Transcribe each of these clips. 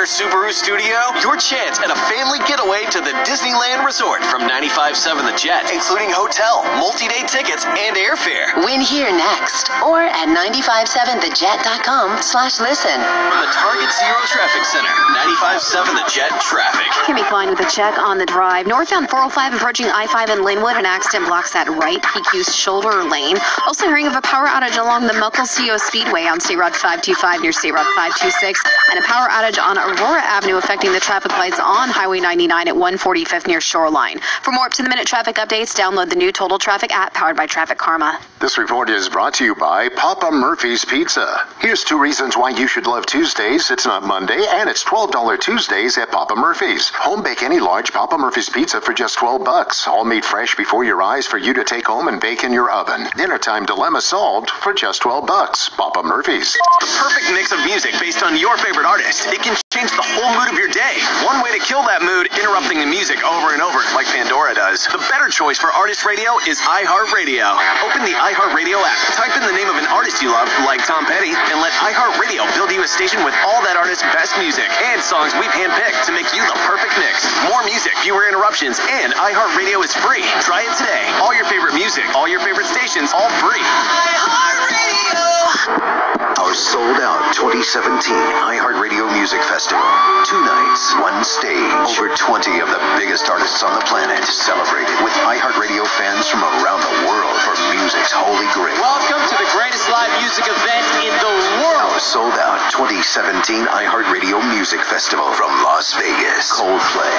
Carter Subaru Studio, your chance at a family getaway to the Disneyland Resort from 95.7 The Jet, including hotel, multi-day tickets, and airfare. Win here next or at 957thejet.com/listen. From the Target Zero Traffic Center, 95.7 The Jet traffic. Kimmy Klein with a check on the drive. Northbound 405 approaching I-5 in Linwood. An accident blocks that right PQ shoulder lane. Also hearing of a power outage along the Muckle-CO Speedway on State Road 525 near State Road 526. And a power outage on Aurora Avenue affecting the traffic lights on Highway 99 at 145th near Shoreline. For more up-to-the-minute traffic updates, download the new Total Traffic app powered by Traffic Karma. This report is brought to you by Papa Murphy's Pizza. Here's 2 reasons why you should love Tuesdays. It's not Monday, and it's $12 Tuesdays at Papa Murphy's. Home bake any large Papa Murphy's pizza for just $12. All made fresh before your eyes for you to take home and bake in your oven. Dinner time dilemma solved for just $12. Papa Murphy's. The perfect mix of music based on your favorite artist. It can change the whole mood of your day. One way to kill that mood, interrupting the music over and over like Pandora does. The better choice for artist radio is iHeartRadio. Open the iHeartRadio app, type in the name of an artist you love, like Tom Petty, and let iHeartRadio build you a station with all that artist's best music and songs we've handpicked to make you the perfect mix. More music, fewer interruptions, and iHeartRadio is free. Try it today. All your favorite music, all your favorite stations, all free. iHeartRadio! Our sold-out 2017 iHeartRadio Music Festival. 2 nights, 1 stage. Over 20 of the biggest artists on the planet celebrated with iHeartRadio fans from around the world for music's holy grail. Welcome to the greatest live music event in the world. Our sold-out 2017 iHeartRadio Music Festival from Las Vegas. Coldplay.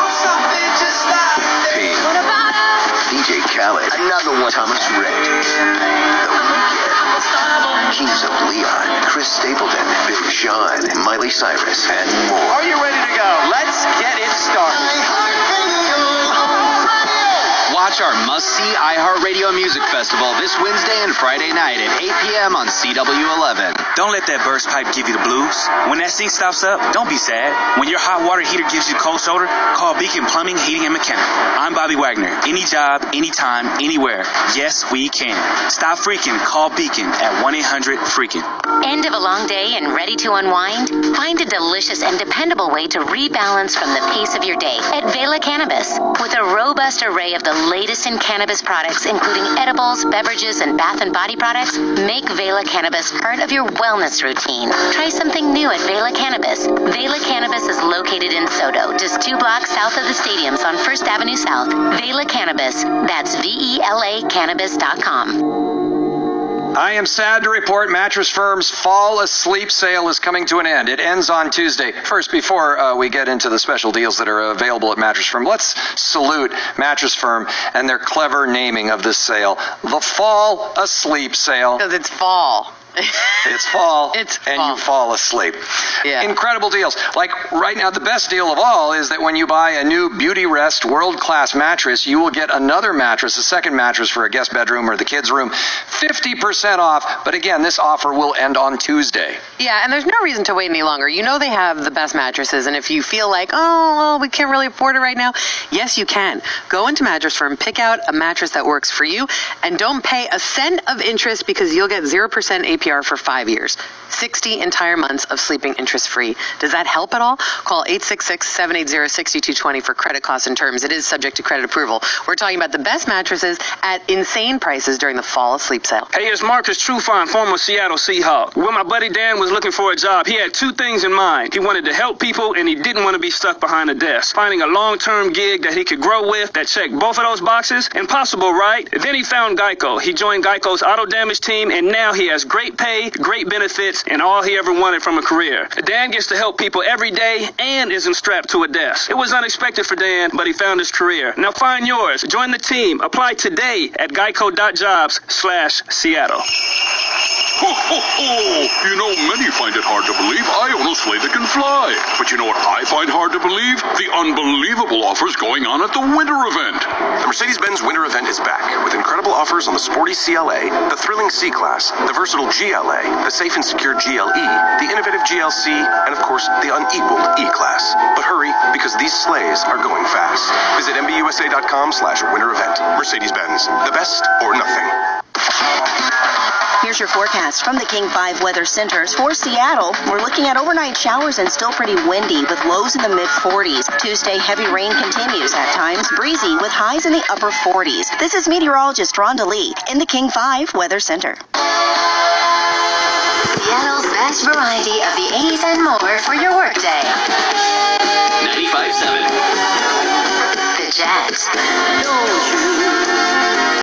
Pink. DJ Khaled. Another one. Thomas Rhett. The Weeknd. Kings of Leon, Chris Stapleton, Big Sean, Miley Cyrus, and more. Are you ready to go? Let's get it started. Watch our must-see iHeartRadio Music Festival this Wednesday and Friday night at 8 p.m. on CW11. Don't let that burst pipe give you the blues. When that sink stops up, don't be sad. When your hot water heater gives you cold shoulder, call Beacon Plumbing, Heating, and Mechanical. I'm Bobby Wagner. Any job, anytime, anywhere. Yes, we can. Stop freaking. Call Beacon at 1-800-FREAKIN. End of a long day and ready to unwind? Find a delicious and dependable way to rebalance from the pace of your day at Vela Cannabis. With a robust array of the latest in cannabis products, including edibles, beverages, and bath and body products, make Vela Cannabis part of your wellness routine. Try something new at Vela Cannabis. Vela Cannabis is located in Soto, just 2 blocks south of the stadiums on First Avenue South. Vela Cannabis. That's VELACannabis.com. I am sad to report Mattress Firm's Fall Asleep sale is coming to an end. It ends on Tuesday. First, before we get into the special deals that are available at Mattress Firm, let's salute Mattress Firm and their clever naming of this sale. The Fall Asleep sale. Because it's fall. It's fall, it's and fall. You fall asleep. Yeah. Incredible deals. Like right now, the best deal of all is that when you buy a new Beauty Rest world-class mattress, you will get another mattress, a second mattress for a guest bedroom or the kids' room, 50% off. But again, this offer will end on Tuesday. Yeah, and there's no reason to wait any longer. You know they have the best mattresses, and if you feel like, oh, well, we can't really afford it right now, yes, you can. Go into Mattress Firm, pick out a mattress that works for you, and don't pay a cent of interest because you'll get 0% APR for 5 years. 60 entire months of sleeping interest-free. Does that help at all? Call 866-780-6220 for credit costs and terms. It is subject to credit approval. We're talking about the best mattresses at insane prices during the Fall Asleep sale. Hey, it's Marcus Trufant, former Seattle Seahawk. When my buddy Dan was looking for a job, he had 2 things in mind. He wanted to help people, and he didn't want to be stuck behind a desk. Finding a long-term gig that he could grow with that checked both of those boxes, impossible, right? Then he found Geico. He joined Geico's auto damage team, and now he has great pay, great benefits, and all he ever wanted from a career. Dan gets to help people every day and isn't strapped to a desk. It was unexpected for Dan, but he found his career. Now find yours. Join the team. Apply today at geico.jobs/Seattle. Ho, ho, ho! You know, many find it hard to believe I own a sleigh that can fly. But you know what I find hard to believe? The unbelievable offers going on at the winter event. The Mercedes-Benz winter event is back with incredible offers on the sporty CLA, the thrilling C-Class, the versatile GLA, the safe and secure GLE, the innovative GLC, and of course, the unequaled E-Class. But hurry, because these sleighs are going fast. Visit MBUSA.com/winter event. Mercedes-Benz, the best or nothing. Here's your forecast from the King 5 Weather Centers. For Seattle, we're looking at overnight showers and still pretty windy with lows in the mid-40s. Tuesday, heavy rain continues, at times breezy with highs in the upper 40s. This is meteorologist Rhonda Lee in the King 5 Weather Center. Seattle's best variety of the 80s and more for your workday. 95.7. The Jazz. Don't you